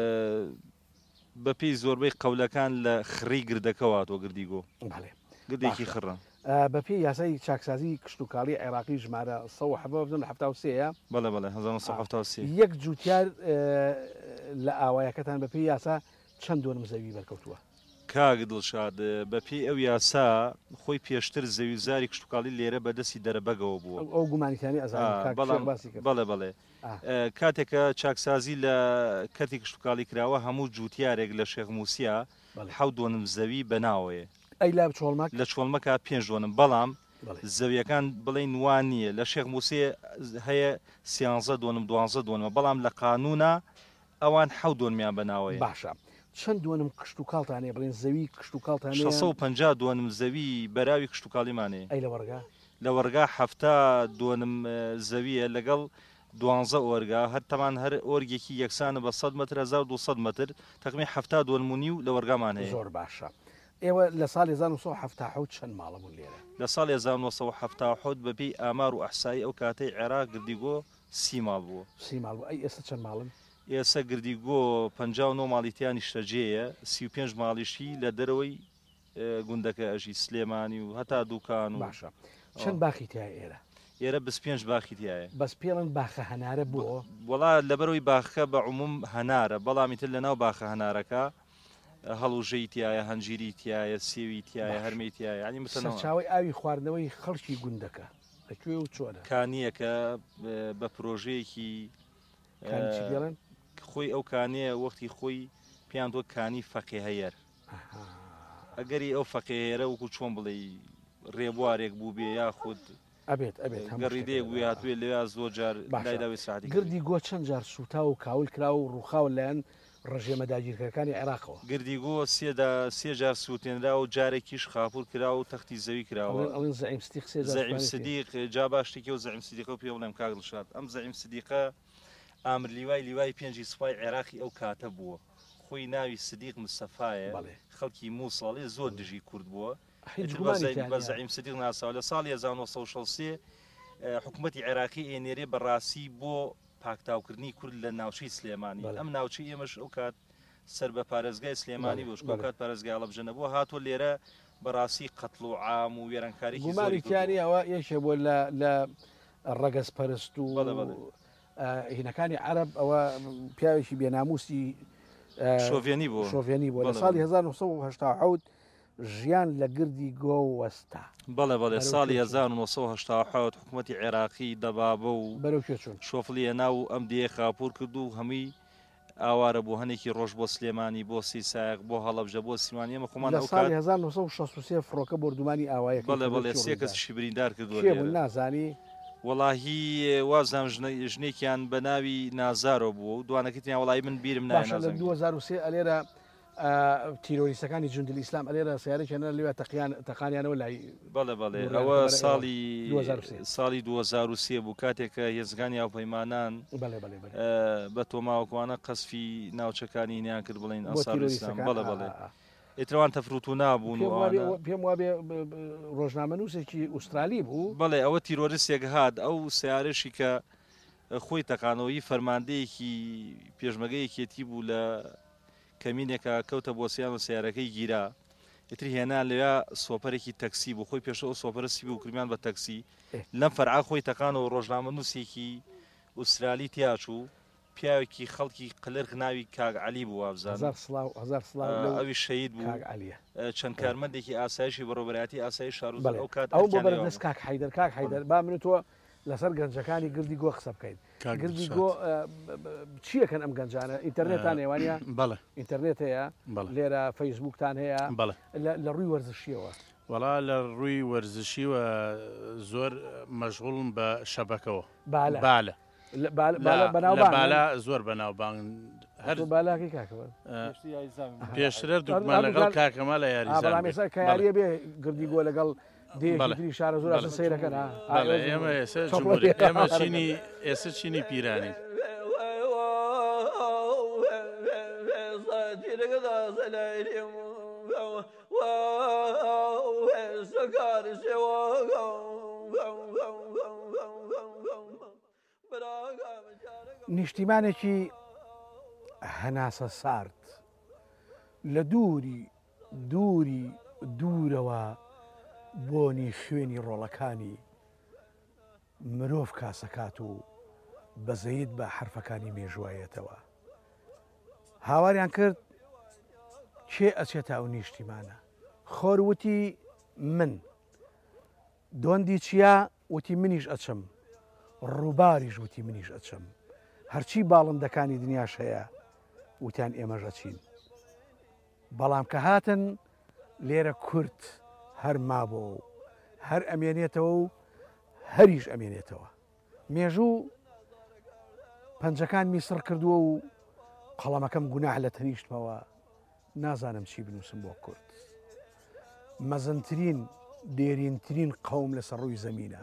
بەپێی زۆربەی قەولەکان لە خڕی گردەکەواتۆ گردی گۆ گردێکی خڕە بەپێی یاسای چاکسازی کشتتوکاڵی عێراقی ژمارە بزن لە هەفتا و سێە بەڵێ بەڵێ هەزار سێ یەک جوتیار لە ئاوایەکەتان بەپێی یاسا چەند دۆنم زەوی بەرکەوتووە کاگ دڵشاد بەپێی ئەو یاسا خۆی پێشتر زەویزاری کشتتوکاڵی لێرە بەدەستی دەرەبەگەوە بووە ئەو گومانیتانی بەڵێ بەڵێ کاتێکە چاکسازی لە کەتی کشتتوکاڵی کراوە هەموو جوتیارێک لە شێغموسیا حەوت دۆنم زەوی بەناوەیە ئەی لا چۆڵمەک لە چۆڵمەکە پێنج دۆنم بەڵام زەویەکان بڵێن وان نییە لە شێغموسێ هەیە سیانزە دۆنم دوانزە دۆنمە بەڵام لە قانونا ئەوان حەوت دۆنمیان بەناوەیە باشە چەند دۆنم کشتتوکاڵتانێ بڵێن زەوی کشتتوکاڵتان شەسە و پەنجا دۆنم زەوی بەراوی کشتتوکاڵیمانێ ئەی لە وەرگا لە وەرگا هەفتا دۆنم زەویە لەگەڵ دوانزە ئۆرگا هەر تەمان هەر ئۆرگێکی یەکسانە بە سەد متر هەزار و دووسەد متر تەقریباً هەفتا دۆنمونی و لە وەرگامان هەیە زۆر باشە ئێوە لە ساڵی هەزار و نۆ سەد و هەفتاد و حەوت چەند ماڵەبوون لێرە لە ساڵی هەزار و نۆ سەد و هەفتاد و حەوت بەپێی ئامار و ئەحسایی ئەو کاتەی عێراق گردیگۆ سی ماڵ بووە سی ماڵ بوو ئەی ئێستا چەند ماڵن ئێستا گردیگۆ پەنجا و نۆ ماڵیتیانی شتەجێیە سی و پێنج ماڵیشی لە دەرەوەی گوندەکە ئەژی سلێمانی و هەتا دووکان و باشە چەند باخی تایە ئێرە ئێرە بەس پێنج باخی تایە بەس پێڵن باخە هەنارە بووە وڵا لەبەرەوەی باخەکە بە عموم هەنارە بەڵامی تر لەناو باخە هەنارەکە هەڵوژەی تایە هەنجیری تایە سێوی تایە هەرمەی تایە ینی چاوی ئاوی خواردنەوەی خەڵکی گوندەکە لەکوێ و چۆنە کانیەکە بە پرۆژەیەکی خۆی ئەو کانەیە وەختی خۆی پیان تۆ کانی فەقێهەیەر ئەگەری ئەو فەقێهێرە وەکو چۆن بڵێ ڕێبوارێک بوو بێ یاخود ئەبێت ئەبێت گەڕیدەیە گوێ هاتوێ لێ زۆر جار لایداوی سعدی گردی گۆ چەند جار سوتا و کاول کرا و ڕووخاو لایەن ڕژێمە داگیرکەکانی عێراقەوە گردیگۆ سێدا سێ جار سووتێنرا و جارێکیش خاپور کرا و تەختی زەوی کراوە ئەڵێن زەعیم سدیق سێ زەعیم سدیق جا باشتێکی و زەعیم سدیقە و پێ بڵێم کاک دڵشاد ئەم زەعیم سدیقە ئامر لیوای لیوای پێنجی سوپای عێراقی ئەو کاتە بووە خۆی ناوی سدیق مستەفایە خەڵکی مووسڵی زۆر دژی کورد بووە بە زەعیم سدیق ناساوە لە ساڵی هەزار و نۆ سەد و شەست و سێ حکوومەتی عێراقی ئێنێرێ بەڕاستی بۆ پاکتاوکردنی کورد لە ناوچەی سلێمانی ئەم ناوچەی ئێمەش ئەو کات سەر بە پارێزگای سلێمانی بۆشکۆ کات پارێزگای هەڵەبجەنە بووە هاتۆ لێرە بەڕاستی قەتڵ و عام و وێرانکاریی گومانیانی ئەوە یەکێ بۆ لە ڕەگەز پەرست و هینەکانی عەرەب ئەوە پیاوێکی بێناموسی شۆڤێنی بوو شۆڤێنی بوو لە ساڵی هەزار و نۆ سەد و هەشتا و حەوت ژیان لە گردی گۆ وەستا بەڵێ بەڵێ ساڵی هەزار و نۆ سەد و هەشتا و حەوت حکوومەتی عێراقی دەبابە و بەرەو کوێ چوون شۆفڵیە ناو ئەم دێ خاپور کرد و هەمووی ئاوارە بۆ هەنێکی ڕۆژ بۆ سلێمانی بۆ سیسایق بۆ هەڵەبجە بۆ سیمانی ئەمە خۆمان لە ساڵی هەزار و نۆ سەد و شەست و سێ فڕۆکە بردومانی ئاوایە بەڵێ بەڵێ سێ کەسیشی بریندار کردووە نازانی وەڵاهی وازام ژنێکیان بە ناوی نازارۆ بوو و دوانەکەتیان وڵی من بیرم نایە لە دو هەزار و سێ ئەلێرە تیرۆریستەکانی جوندی ئیسلام ئەلێرە سیارێکیانە لێوە تەقانیانەوە لای بەڵێ بەڵێ ئەوە ساڵی ساڵی دو هەزار و سێ بوو کاتێککە هێزگانی هاوپەیمانان بە تۆماوەکوانە قەسفی ناوچەکانی نیان کرد بڵین ئەساڵستان بەڵێ بەڵێ ئێترەوان تەفروت و نابوون پێم وابێ ڕۆژنامە نووسێکی ئوسترالی بوو بەڵێ ئەوە تیرۆریستێک هات ئەو سیارشی کە خۆی تەقانەوەی فەرماندەیەکی پێشمەگەیەکێتی بوو لە کەمینێکە کەوتە بۆسییان و سیارەکەی گیرا ئتر هێنا لەوێ سۆپەرێکی تەکسی بوو خۆی پێشەوە سۆپەرسی بوو کردمان بە تەکسی لەم فەرعا خۆی تەقانەوە ڕۆژنامە نووسێکی ئوسترالی تیاچوو پیاوێکی خەڵکی قلرق ناوی کاگ علی بوو وابزان ئەوی شەید بوو چەند کارمەندێکی ئاسایشی بەڕۆبەتی ئاسایی شار ئەو کات ئەو بۆ بەردەست کاک حیدەر کاک حیدەر با من تۆ لەسەر گەنجەکانی گردی گۆ قسە بکەین گردی گۆ چیەکەن ئەم گەنجانە ئینتەرنێتان ێوانە بەڵێ ئینتەرنێت هەیە لێرە فەیسبوکتان هەیە لە ڕووی وەرزشیەوە وەڵا لە ڕووی وەرزشیوە زۆر مەشغوڵم بە شەبەکەەوە بالە بالا زۆر بەناوبان هەر بالاکی کاکەوە پێشتر دومان لەگەڵ کاکەمە لە یاریزان کاریە بێ گردی گۆ لەگەڵ دێری شارە زۆر سیرەکەن ئێمە ئێستا ئێمە چینی ئێستا چینی پیرانی نیشتیمانێکی هەناسە سارد لە دووری دووری دوورەوە بۆنی خوێنی ڕۆڵەکانی مرۆڤ کاسەکات و بەزەید بە حرفەکانی مێژوایەتەوە هاواریان کرد کێ ئەچێتە ئەو نیشتیمانە خۆروتی من دۆندی چیا وتی منیش ئەچم ڕووباریش وتی منیش ئەچم هەرچی باڵندەکانی دنیاش هەیە وتیان ئێمەژ ئەچین بەڵام کە هاتن لێرە کورت هەر مابۆ هەر ئەمێنێتەوە و هەریش ئەمێنێتەوە مێژوو پەنجەکان میسڕ کردووە و قەڵەمەکەم گوناح لە تەنیشتمەوە نازانم چی بنووسم بۆ کورد مەزنترین دێرینترین قەوم لەسەر ڕووی زەمینە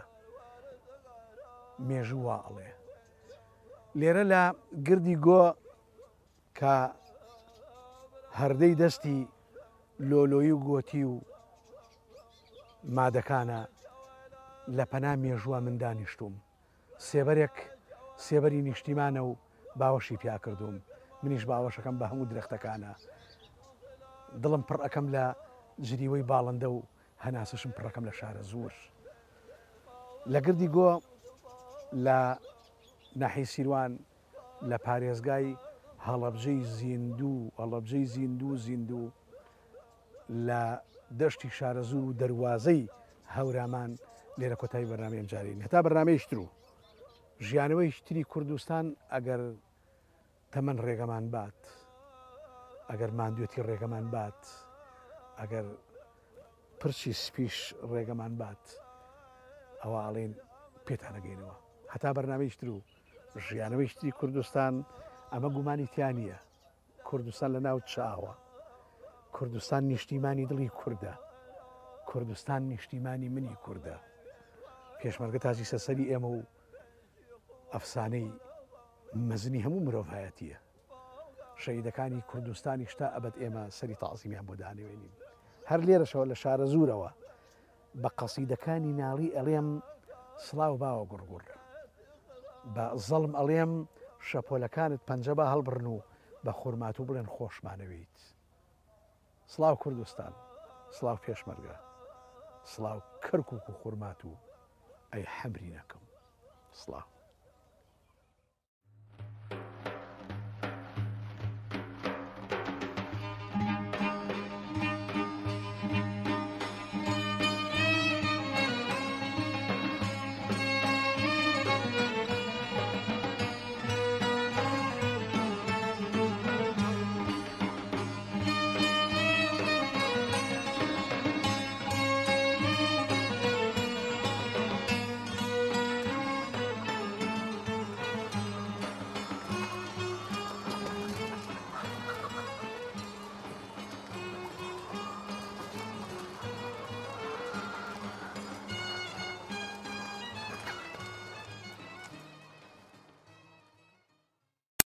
مێژوو وا ئەڵێ لێرە لە گردی گۆ کە هەردەی دەستی لۆلۆیی و گۆتی و مادەکانە لە پەنا مێژووە من دانیشتوم سێبەرێک سێبەری نیشتیمانە و باوەشی پیا کردوم منیش باوەشەکەم بە هەموو درەختەکانە دڵم پڕ ئەەکەم لە جریوەی باڵندە و هەناسشم پڕەکەم لە شارە زۆر لە گردی گۆ لە ناحی سیروان لە پارێزگای هەڵەبجەی زیندوو هەڵەبجەی زیندوو زیندوو لە دەشتی شارە زوور و دەواازەی هەورامان لێرە کۆتایی بەرنامە ئەمجارین هەتا بەرنامەیەشتر و ژیانەوەی شتری کوردستان ئەگەر تەمەەن ڕێگەمان بات ئەگەر ماندوێتی ڕێگەمان بات ئەگەر پرچی سپیش ڕێگەمان بات ئەوە ئاڵێن پێتانەگەینەوە هەتا بەرنامەیشتر و ژیانەوەی شتری کوردستان ئەمە گومانی تیانە کوردستان لە ناو چاوە کوردستان نیشتیمانی دڵی کووردە کوردستان نیشتیمانی منی کووردە پێشمەرگە تازی سەسەری ئێمە و ئەفسانەی مەزنی هەموو مرۆڤایەتیە شەیدەکانی کوردستانی شتا ئەبەت ئێمە سەری تازیمیان بۆ دانەوێنین هەر لێرەشەوە لە شارە زوورەوە بە قەسیدەکانی ناڵی ئەڵێم سڵاو باوە گوڕگوڕ بە زەڵم ئەڵێم شەپۆلەکانت پەنجەبە هەڵبڕن و بە خورمات و بڵێن خۆشمانەوێیت سڵاو کوردستان سڵاو پێشمەرگە سڵاو کەرکک و خورمات و ئەی حەمری نەکەم سڵاو